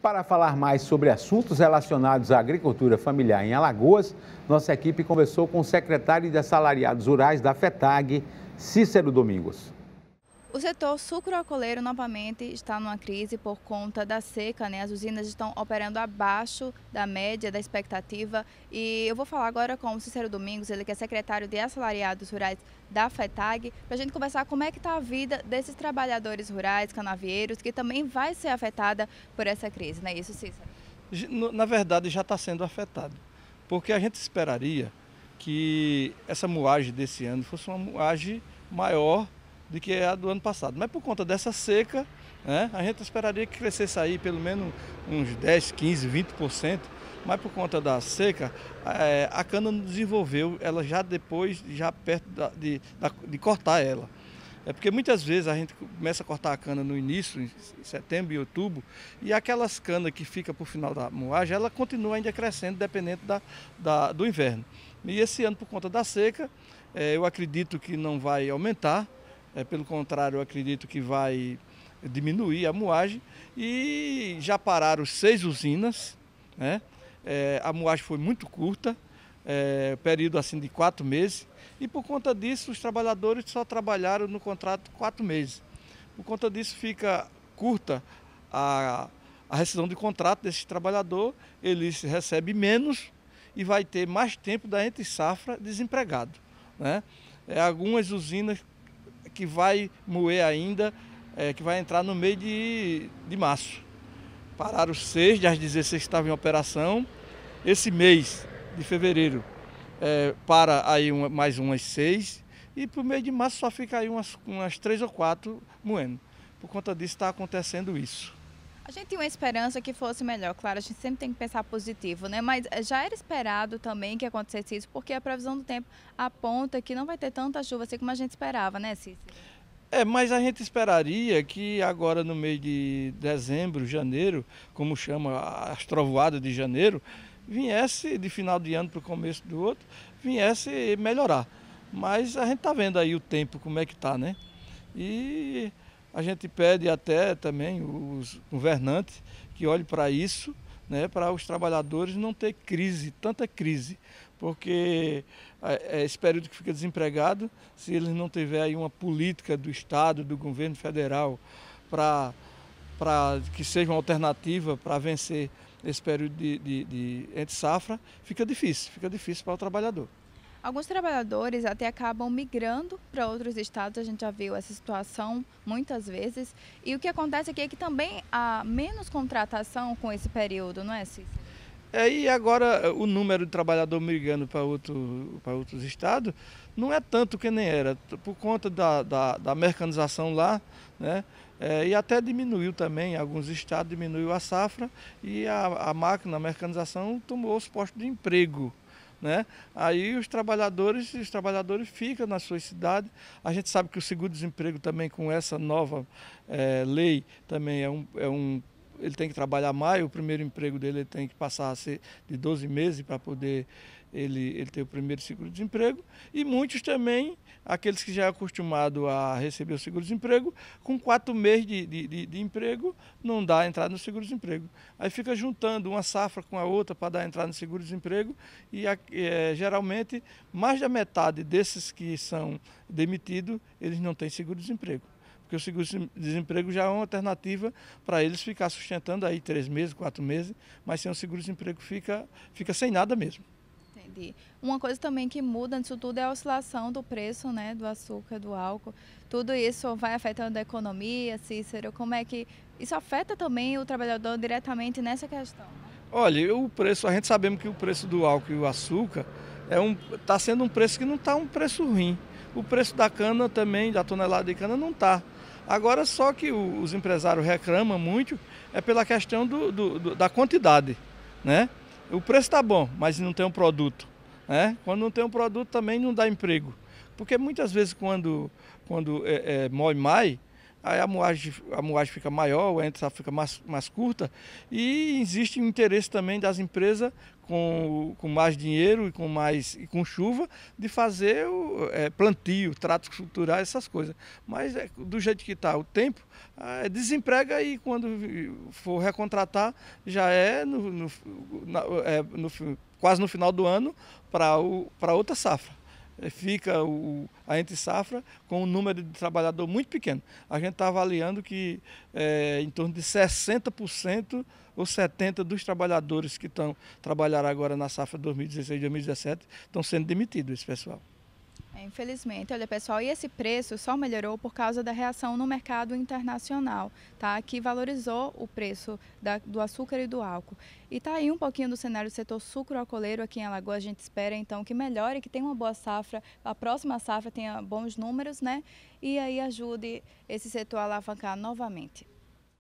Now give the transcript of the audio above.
Para falar mais sobre assuntos relacionados à agricultura familiar em Alagoas, nossa equipe conversou com o secretário de Assalariados Rurais da FETAG, Cícero Domingos. O setor sucroalcooleiro novamente está numa crise por conta da seca, né? As usinas estão operando abaixo da média, da expectativa. E eu vou falar agora com o Cícero Domingos, ele que é secretário de Assalariados Rurais da FETAG, para a gente conversar como é que está a vida desses trabalhadores rurais, canavieiros, que também vai ser afetada por essa crise, não é isso, Cícero? Na verdade, já está sendo afetado, porque a gente esperaria que essa moagem desse ano fosse uma moagem maior do que a do ano passado. Mas por conta dessa seca, né, a gente esperaria que crescesse aí pelo menos uns 10, 15, 20%, mas por conta da seca, a cana não desenvolveu, ela já depois, já perto de cortar ela. É porque muitas vezes a gente começa a cortar a cana no início, em setembro e outubro, e aquelas canas que ficam para o final da moagem, ela continua ainda crescendo, dependendo do inverno. E esse ano, por conta da seca, eu acredito que não vai aumentar. Pelo contrário, eu acredito que vai diminuir a moagem e já pararam 6 usinas, né? A moagem foi muito curta, período assim de 4 meses, e por conta disso os trabalhadores só trabalharam no contrato 4 meses. Por conta disso fica curta a rescisão de contrato desse trabalhador, ele recebe menos e vai ter mais tempo da entre safra desempregado, né? Algumas usinas que vai moer ainda, que vai entrar no mês de março. Pararam 6 das 16 que estavam em operação. Esse mês de fevereiro para aí mais umas 6, e para o mês de março só fica aí umas 3 ou 4 moendo. Por conta disso está acontecendo isso. A gente tinha uma esperança que fosse melhor, claro, a gente sempre tem que pensar positivo, né? Mas já era esperado também que acontecesse isso, porque a previsão do tempo aponta que não vai ter tanta chuva assim como a gente esperava, né, Cícero? Mas a gente esperaria que agora no mês de dezembro, janeiro, como chama as trovoadas de janeiro, viesse de final de ano para o começo do outro, viesse melhorar. Mas a gente está vendo aí o tempo, como é que está, né? E a gente pede até também os governantes que olhem para isso, né, para os trabalhadores não ter crise, tanta crise, porque esse período que fica desempregado, se eles não tiverem aí uma política do Estado, do governo federal, para que seja uma alternativa para vencer esse período de entre safra, fica difícil para o trabalhador. Alguns trabalhadores até acabam migrando para outros estados, a gente já viu essa situação muitas vezes. E o que acontece aqui é que também há menos contratação com esse período, não é, Cícero? E agora o número de trabalhador migrando para outros estados não é tanto que nem era, por conta da mecanização lá, né? E até diminuiu também, alguns estados diminuiu a safra e a máquina, a mecanização tomou os postos de emprego, né? Aí os trabalhadores ficam nas suas cidades. A gente sabe que o seguro-desemprego também, com essa nova lei, também ele tem que trabalhar mais. O primeiro emprego dele ele tem que passar a ser de 12 meses para poder ele ter o primeiro seguro-desemprego. E muitos também, aqueles que já é acostumado a receber o seguro-desemprego, com 4 meses de emprego, não dá entrada no seguro-desemprego. Aí fica juntando uma safra com a outra para dar entrada no seguro-desemprego e geralmente mais da metade desses que são demitidos, eles não têm seguro-desemprego. Porque o seguro-desemprego já é uma alternativa para eles ficar sustentando aí 3 meses, 4 meses, mas sem o seguro-desemprego fica sem nada mesmo. Entendi. Uma coisa também que muda nisso tudo é a oscilação do preço, né, do açúcar, do álcool. Tudo isso vai afetando a economia, Cícero. Como é que isso afeta também o trabalhador diretamente nessa questão? Olha, o preço, a gente sabemos que o preço do álcool e o açúcar está sendo um preço que não está um preço ruim. O preço da cana também, da tonelada de cana, não está. Agora só que os empresários reclamam muito pela questão da quantidade, né? O preço está bom, mas não tem um produto, né? Quando não tem um produto também não dá emprego. Porque muitas vezes quando moe mais, aí a moagem fica maior, a entre-safra fica mais curta, e existe um interesse também das empresas com mais dinheiro e com chuva, de fazer plantio, tratos culturais, essas coisas. Mas do jeito que está o tempo, desemprega, e quando for recontratar já quase no final do ano para outra safra. Fica a entre-safra com um número de trabalhador muito pequeno. A gente está avaliando que em torno de 60% ou 70% dos trabalhadores que trabalharam agora na safra 2016-2017 estão sendo demitidos, esse pessoal. Infelizmente, olha pessoal, e esse preço só melhorou por causa da reação no mercado internacional, tá? Que valorizou o preço do açúcar e do álcool. E tá aí um pouquinho do cenário do setor sucroalcooleiro aqui em Alagoas. A gente espera então que melhore, que tenha uma boa safra, a próxima safra tenha bons números, né? E aí ajude esse setor a alavancar novamente.